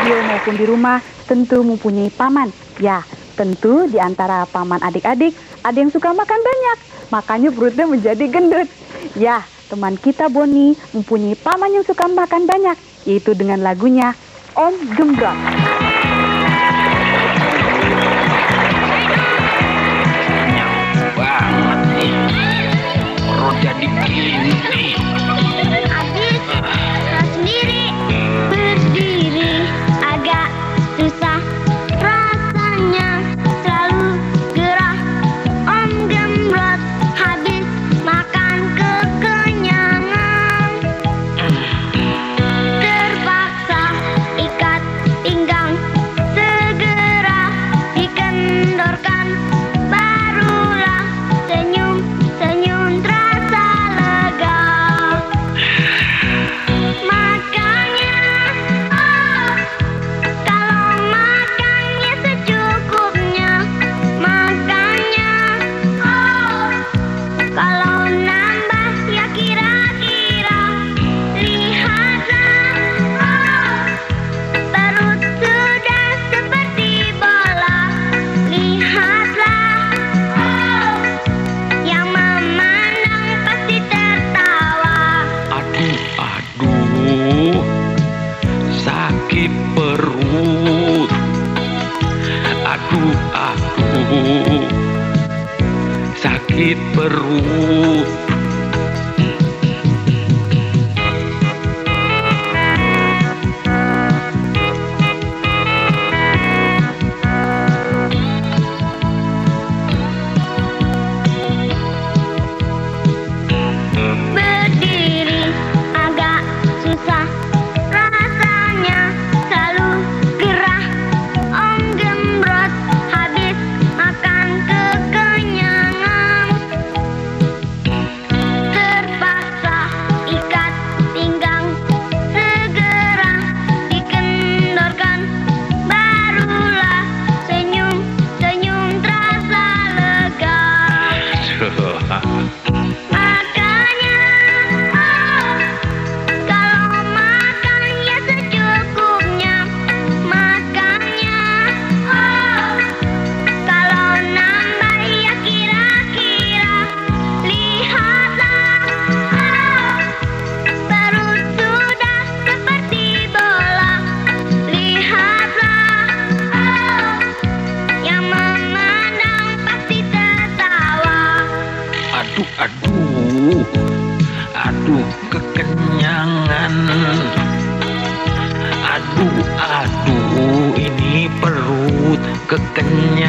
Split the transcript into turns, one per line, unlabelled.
radio maupun di rumah tentu mempunyai paman. Ya, tentu di antara paman adik-adik ada yang suka makan banyak, makanya perutnya menjadi gendut. Ya, teman kita Boni mempunyai paman yang suka makan banyak, yaitu dengan lagunya Om Gembrot.
Banget nih, perut jadi gini.
Habis sendiri berdiri agak susah rasanya, selalu gerah Om Gembrot habis makan kekenyangan. Terpaksa ikat pinggang, segera dikendorkan, barulah senyum-senyum terasa lega. Makanya, kalau makannya secukupnya, makanya, kalau nambah ya kira-kira, lihatlah, perut sudah seperti bola. Lihatlah, yang memandang pasti tertawa.
Aduh, sakit perut. Aduh, sakit perut.
Berdiri agak susah rasanya, selalu gerah Om Gembrot habis makan kekenyangan. Terpaksa ikat pinggang, segera dikendorkan, barulah senyum-senyum terasa lega. Makanya, kalau makan ya secukupnya, makanya, kalau nambah ya kira-kira, lihatlah, perut sudah seperti bola. Lihatlah, yang memandang pasti tertawa.
Aduh, kekenyangan. Aduh, ini perut kekenyangan.